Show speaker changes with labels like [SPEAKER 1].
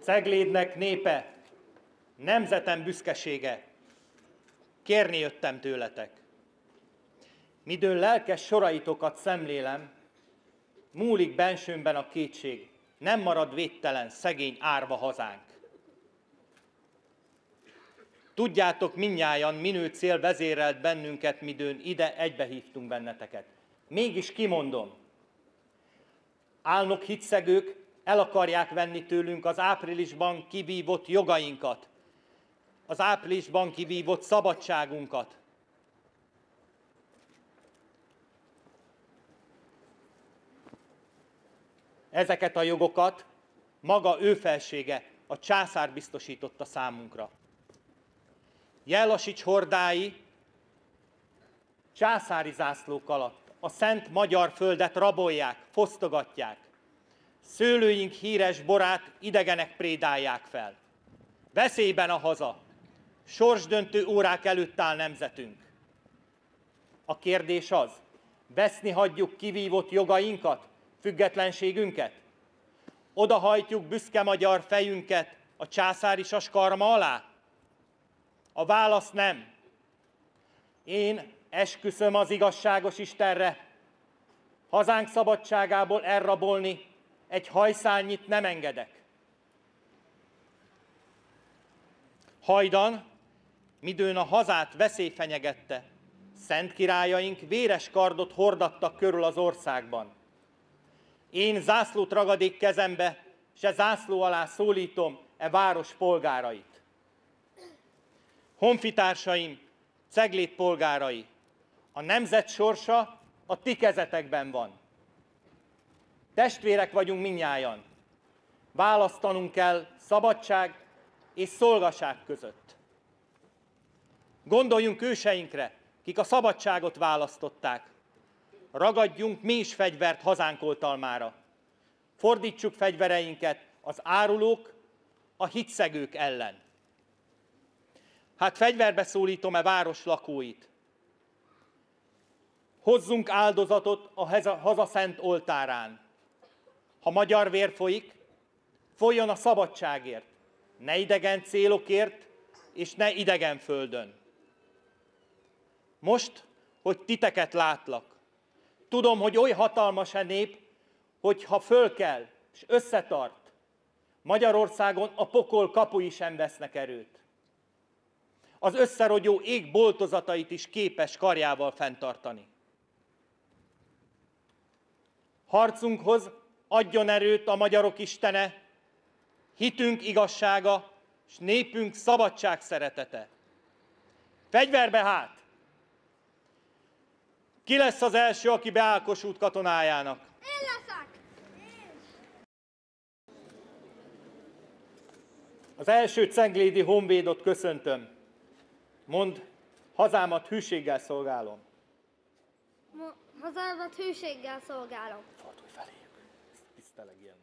[SPEAKER 1] Ceglédnek népe, nemzetem büszkesége, kérni jöttem tőletek. Midőn lelkes soraitokat szemlélem, múlik bensőmben a kétség, nem marad védtelen, szegény árva hazánk. Tudjátok mindnyájan, minő cél vezérelt bennünket, midőn ide egybehívtunk benneteket. Mégis kimondom, álnok hitszegők el akarják venni tőlünk az áprilisban kivívott jogainkat, az áprilisban kivívott szabadságunkat. Ezeket a jogokat maga ő felsége, a császár biztosította számunkra. Jellasics hordái császári zászlók alatt a szent magyar földet rabolják, fosztogatják. Szőlőink híres borát idegenek prédálják fel. Veszélyben a haza, sorsdöntő órák előtt áll nemzetünk. A kérdés az, veszni hagyjuk kivívott jogainkat, függetlenségünket? Odahajtjuk büszke magyar fejünket a császári sas karma alá? A válasz nem. Én esküszöm az igazságos Istenre, hazánk szabadságából elrabolni egy hajszálnyit nem engedek. Hajdan, midőn a hazát veszély fenyegette, szent királyaink véres kardot hordattak körül az országban. Én zászlót ragadék kezembe, s e zászló alá szólítom e város polgárait. Honfitársaim, Cegléd polgárai, a nemzet sorsa a ti kezetekben van. Testvérek vagyunk mindnyájan. Választanunk kell szabadság és szolgaság között. Gondoljunk őseinkre, kik a szabadságot választották. Ragadjunk mi is fegyvert hazánk oltalmára. Fordítsuk fegyvereinket az árulók, a hitszegők ellen. Hát fegyverbe szólítom-e város lakóit. Hozzunk áldozatot a haza szent oltárán. Ha magyar vér folyik, folyjon a szabadságért, ne idegen célokért, és ne idegen földön. Most, hogy titeket látlak, tudom, hogy oly hatalmas a nép, hogy ha fölkel és összetart, Magyarországon a pokol kapui sem vesznek erőt. Az összerogyó ég boltozatait is képes karjával fenntartani. Harcunkhoz adjon erőt a magyarok Istene, hitünk igazsága, és népünk szabadság szeretete. Fegyverbe hát! Ki lesz az első, aki beáll Kossuth katonájának?
[SPEAKER 2] Én leszek!
[SPEAKER 1] Az első ceglédi honvédot köszöntöm. Mondd, hazámat hűséggel szolgálom.
[SPEAKER 2] Hazámat hűséggel szolgálom.
[SPEAKER 1] Fordulj feléjük, tiszteleg ilyen.